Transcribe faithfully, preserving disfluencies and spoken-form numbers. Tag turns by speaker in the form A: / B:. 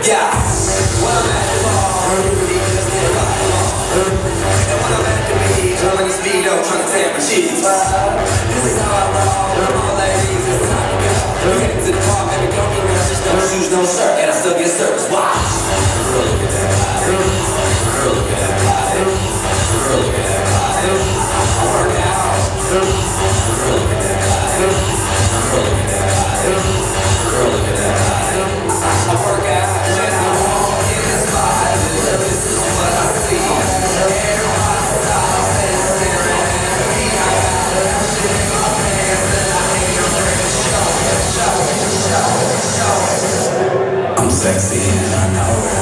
A: Yeah, when I'm at the bar, really just get a lot more. And when I'm at the beach, I'm in the speedo trying to tan my cheeks. This is how I roll, all ladies, it's time to go. You head to the bar, baby, don't get me, just no shoes, no shirt, and I still get service. Why? Girl, look at that body. Girl, look at that body. Girl, look at that body. I work out. Girl, look at that body. Girl, look at that body. Girl, look at that body. I work out when I walk in this body. This is what I see. Everybody stops and staring at me. I got that shit in my pants and I ain't afraid to show it, show it, show it, show it. I'm sexy and I know it.